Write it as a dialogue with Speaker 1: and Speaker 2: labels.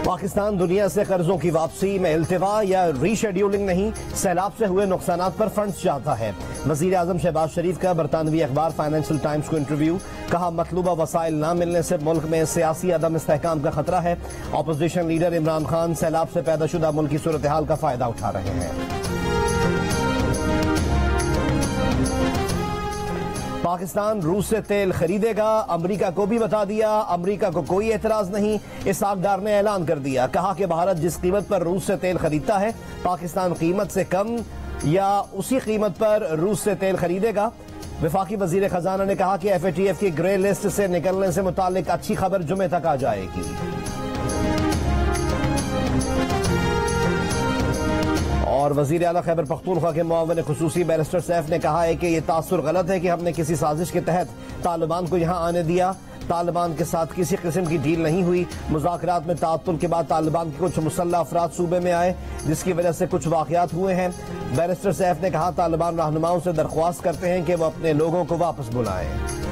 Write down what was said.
Speaker 1: पाकिस्तान दुनिया से कर्जों की वापसी में इल्तिवा या रीशेड्यूलिंग नहीं, सैलाब से हुए नुकसानात पर फंड्स चाहता है। वजीर आजम शहबाज शरीफ का बरतानवी अखबार फाइनेंशियल टाइम्स को इंटरव्यू, कहा मतलूबा वसाइल न मिलने से मुल्क में सियासी अदम इस्तेहकाम का खतरा है। अपोजिशन लीडर इमरान खान सैलाब से पैदाशुदा मुल्क की सूरत हाल का फायदा उठा रहे हैं। पाकिस्तान रूस से तेल खरीदेगा, अमेरिका को भी बता दिया, अमेरिका को कोई एतराज नहीं। इसहाकडार ने ऐलान कर दिया, कहा कि भारत जिस कीमत पर रूस से तेल खरीदता है, पाकिस्तान कीमत से कम या उसी कीमत पर रूस से तेल खरीदेगा। वफाकी वजीर खजाना ने कहा कि FATF की ग्रे लिस्ट से निकलने से मुतालिक अच्छी खबर जुमे तक आ जाएगी। और वजीर आला खैबर पख्तूनख्वा के मुआविन खुसूसी बैरिस्टर सैफ ने कहा है कि यह तासुर गलत है कि हमने किसी साजिश के तहत तालिबान को यहाँ आने दिया। तालिबान के साथ किसी किस्म की डील नहीं हुई। मुज़ाकरात में ताअत्तुल के बाद तालिबान के कुछ मुसल्लह अफराद सूबे में आए, जिसकी वजह से कुछ वाक़यात हुए हैं। बैरिस्टर सैफ ने कहा तालिबान रहनुमाओं से दरख्वास्त करते हैं कि वह अपने लोगों को वापस बुलाएं।